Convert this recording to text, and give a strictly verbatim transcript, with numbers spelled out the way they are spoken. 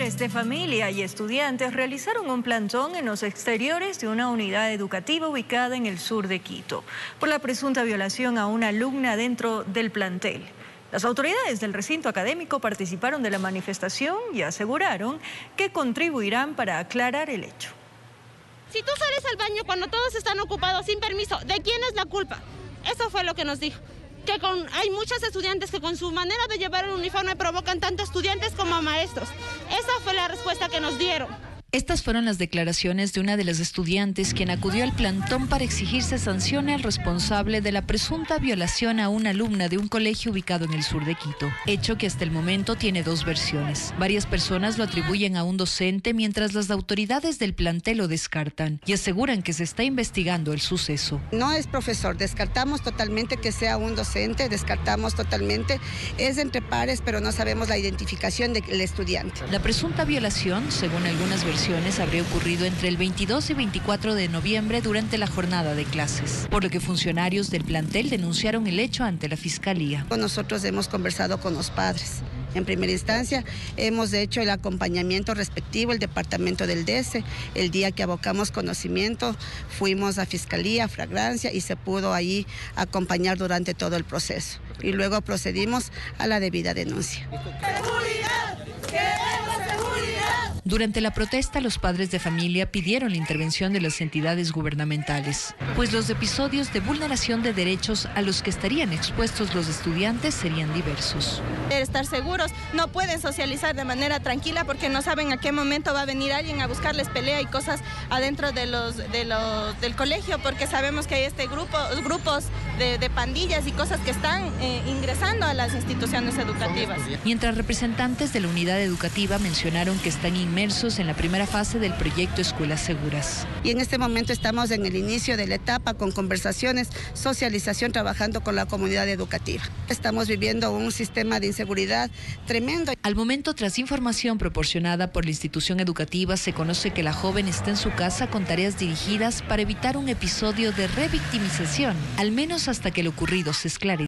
Padres de familia y estudiantes realizaron un plantón en los exteriores de una unidad educativa ubicada en el sur de Quito por la presunta violación a una alumna dentro del plantel. Las autoridades del recinto académico participaron de la manifestación y aseguraron que contribuirán para aclarar el hecho. Si tú sales al baño cuando todos están ocupados sin permiso, ¿de quién es la culpa? Eso fue lo que nos dijo. Que con, hay muchos estudiantes que con su manera de llevar el uniforme provocan tanto estudiantes como maestros. Esa fue la respuesta que nos dieron. Estas fueron las declaraciones de una de las estudiantes quien acudió al plantón para exigir se sancione al responsable de la presunta violación a una alumna de un colegio ubicado en el sur de Quito, hecho que hasta el momento tiene dos versiones. Varias personas lo atribuyen a un docente, mientras las autoridades del plantel lo descartan y aseguran que se está investigando el suceso. No es profesor, descartamos totalmente que sea un docente, descartamos totalmente, es entre pares, pero no sabemos la identificación del estudiante. La presunta violación, según algunas versiones, habría ocurrido entre el veintidós y veinticuatro de noviembre durante la jornada de clases, por lo que funcionarios del plantel denunciaron el hecho ante la Fiscalía. Nosotros hemos conversado con los padres. En primera instancia, hemos hecho el acompañamiento respectivo, el departamento del D E S E. El día que abocamos conocimiento, fuimos a Fiscalía, a Flagrancia, y se pudo ahí acompañar durante todo el proceso. Y luego procedimos a la debida denuncia. ¡Seguridad! ¡Queremos seguridad! Durante la protesta, los padres de familia pidieron la intervención de las entidades gubernamentales, pues los episodios de vulneración de derechos a los que estarían expuestos los estudiantes serían diversos. Estar seguros, no pueden socializar de manera tranquila porque no saben a qué momento va a venir alguien a buscarles pelea y cosas adentro de los, de los, del colegio, porque sabemos que hay este grupo, grupos de, de pandillas y cosas que están eh, ingresando a las instituciones educativas. Mientras representantes de la unidad educativa mencionaron que están inmersos en la primera fase del proyecto Escuelas Seguras. Y en este momento estamos en el inicio de la etapa con conversaciones, socialización, trabajando con la comunidad educativa. Estamos viviendo un sistema de inseguridad tremendo. Al momento, tras información proporcionada por la institución educativa, se conoce que la joven está en su casa con tareas dirigidas para evitar un episodio de revictimización, al menos hasta que lo ocurrido se esclarezca.